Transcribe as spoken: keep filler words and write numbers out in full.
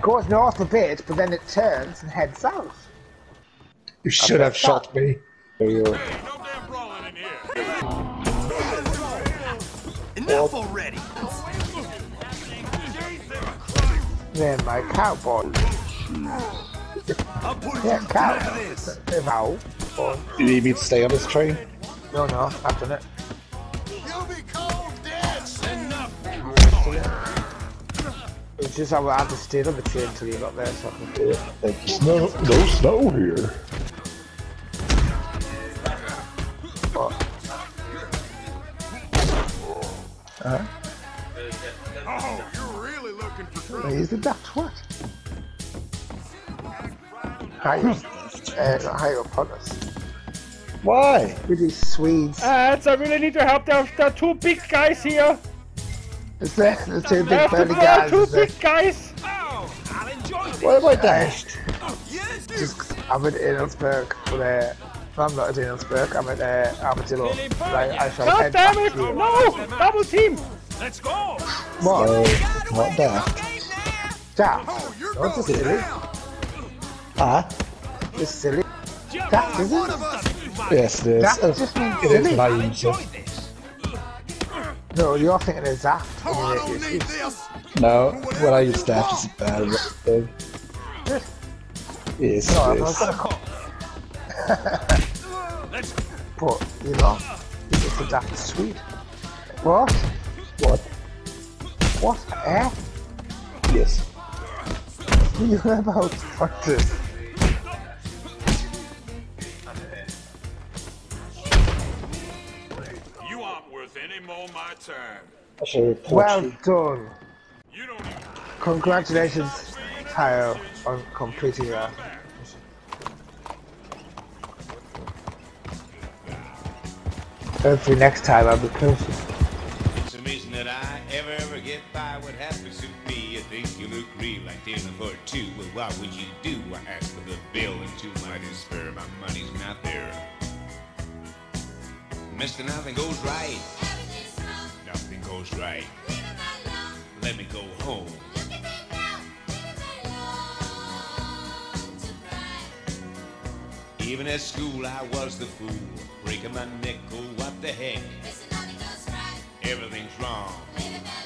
goes north a bit, but then it turns and heads south. You should have shot me. There you go. Hey, no damn brawling in here. Enough already. Then my cowboy. I'll put Yeah, you cow. through this. If how? You need me to stay on this train? No, no, I've done it. You'll be cold dead. Enough. It's just I had to stay on the train until you got there, so I can do it. There's no, no snow here. But, uh, Oh, you're really looking for trouble. he's the daft what? Higher, uh, higher upon us. Why? With these Swedes. Ads, I really need your help. There are, there are two big guys here. Is there the two There big are burly two, there are guys? two Is there? big guys. Oh, I'll enjoy this. Why am I dashed? Yes, dude. Just, I'm at Inelsberg, but uh, no, I'm not at Inelsberg, I'm at uh, Armadillo. Right, I shall God head damn back it! to you. No! Double team! Let's go. What? No, not daft. Daft? Oh, you're What's going this silly? down. Ah? It's silly. Daft, is One it? of us. Yes, it is. Daft just means It is silly. naive. So. No, you're thinking of Zaft. Oh, I I don't mean, need it- this. No, when I use daft, it's a bad thing. Yes, No, I'm it not is. gonna call. Let's But, you know, it's a Daft Swede. What? What? What? Eh? Yes. You're about fuck this. You aren't worth any more of my time. I should report Well you. done. You don't even Congratulations, Tayo, on completing that. Hopefully next time I'll be closer. It's amazing that I ever, ever get by what has to suit me. I think you look real like dinner for two. Well, what would you do? I ask for the bill, and to my despair, my money's not there. Mister, nothing goes right. Nothing goes right. Let me go home. Even at school, I was the fool, breaking my nickel. What the heck? Everything's wrong.